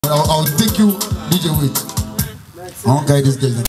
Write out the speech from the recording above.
I'll take you, DJ, wait. I won't guide this guy.